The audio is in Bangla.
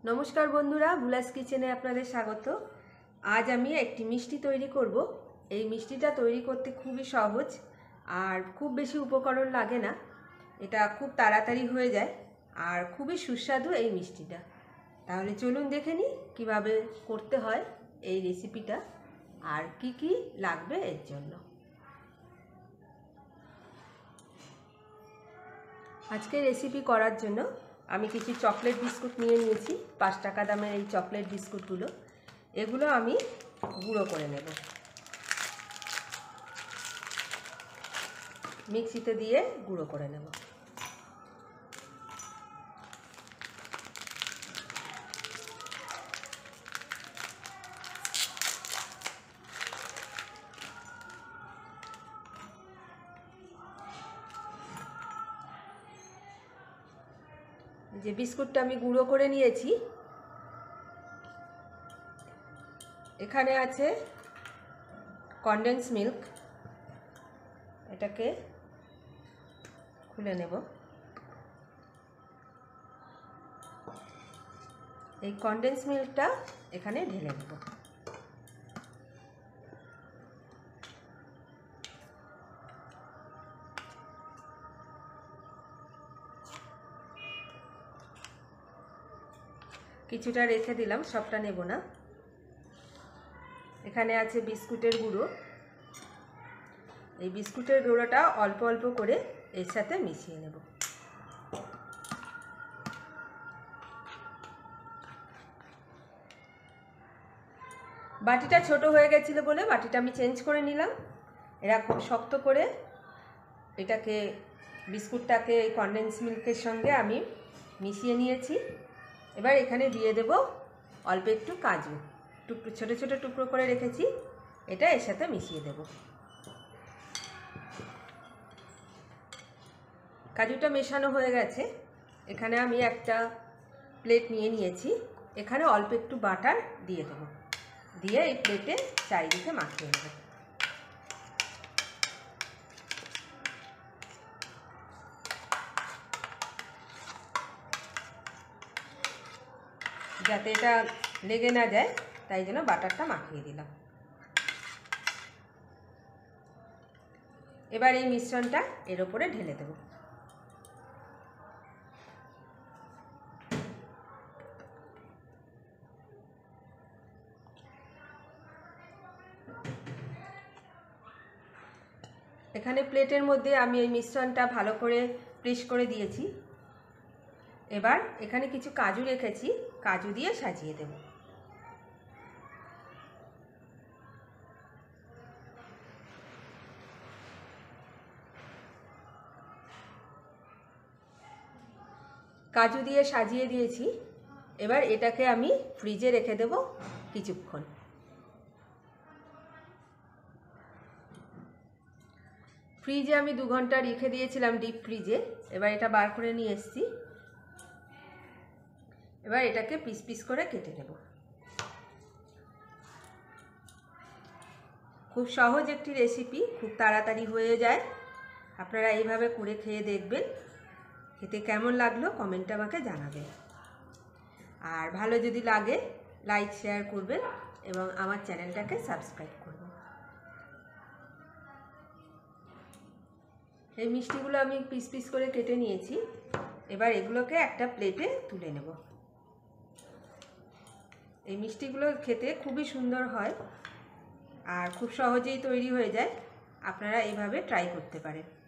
नमस्कार बंधुरा बुलास किचेने आपनादेर स्वागत। आज आमी एकटी मिष्टि तैरी करब। এই মিষ্টিটা তৈরি করতে খুবই সহজ আর খুব বেশি উপকরণ লাগে না। এটা খুব তাড়াতাড়ি হয়ে যায় আর খুবই সুস্বাদু এই মিষ্টিটা। তাহলে চলুন দেখে নিই কিভাবে করতে হয় এই রেসিপিটা আর কি কি লাগবে এর জন্য। আজকে রেসিপি করার জন্য আমি কিছু চকলেট বিস্কুট নিয়ে নিয়েছি। 5 টাকা দামের এই চকলেট বিস্কুটগুলো, এগুলো আমি গুঁড়ো করে নেব। মিক্সিতে দিয়ে গুঁড়ো করে নেব। যে বিস্কুটটা আমি গুঁড়ো করে নিয়েছি, এখানে আছে কনডেন্স মিল্ক। এটাকে খুলে নেব। এই কনডেন্স মিল্কটা এখানে ঢেলে নেব। কিছুটা রেখে দিলাম, সবটা নেব না। এখানে আছে বিস্কুটের গুঁড়ো। এই বিস্কুটের গুঁড়োটা অল্প অল্প করে এর সাথে মিশিয়ে নেব। বাটিটা ছোট হয়ে গেছিল বলে বাটিটা আমি চেঞ্জ করে নিলাম। এরকম শক্ত করে এটাকে বিস্কুটটাকে কনডেন্স মিল্কের সঙ্গে আমি মিশিয়ে নিয়েছি। এবার এখানে দিয়ে দেব অল্প একটু কাজু, টুকরো ছোট ছোট টুকরো করে রেখেছি, এটা এর সাথে মিশিয়ে দেব। কাজুটা মেশানো হয়ে গেছে। এখানে আমি একটা প্লেট নিয়ে নিয়েছি। এখানে অল্প একটু বাটার দিয়ে দেব, দিয়ে এই প্লেটে চারিদিকে মাখিয়ে নেব। যাতে এটা লেগে না যায় তাই জন্য বাটারটা মাখিয়ে দিলাম। এবার এই মিশ্রণটা এর উপরে ঢেলে দেব। এখানে প্লেটের মধ্যে আমি এই মিশ্রণটা ভালো করে প্রেস করে দিয়েছি। এবার এখানে কিছু কাজু রেখেছি, কাজু দিয়ে সাজিয়ে দেব। কাজু দিয়ে সাজিয়ে দিয়েছি। এবার এটাকে আমি ফ্রিজে রেখে দেব কিছুক্ষণ। ফ্রিজে আমি 2 ঘন্টা রেখে দিয়েছিলাম, ডিপ ফ্রিজে। এবার এটা বার করে নিয়ে এসেছি। এবার এটাকে পিস পিস করে কেটে নেব। খুব সহজ একটি রেসিপি, খুব তাড়াতাড়ি হয়ে যায়। আপনারা এইভাবে করে খেয়ে দেখবেন। খেতে কেমন লাগলো কমেন্টে আমাকে জানাবেন। আর ভালো যদি লাগে লাইক শেয়ার করবেন এবং আমার চ্যানেলটাকে সাবস্ক্রাইব করবেন। এই মিষ্টিগুলো আমি পিস পিস করে কেটে নিয়েছি। এবার এগুলোকে একটা প্লেটে তুলে নেব। এই মিষ্টিগুলো খেতে খুবই সুন্দর হয় আর খুব সহজেই তৈরি হয়ে যায়। আপনারা এইভাবে ট্রাই করতে পারেন।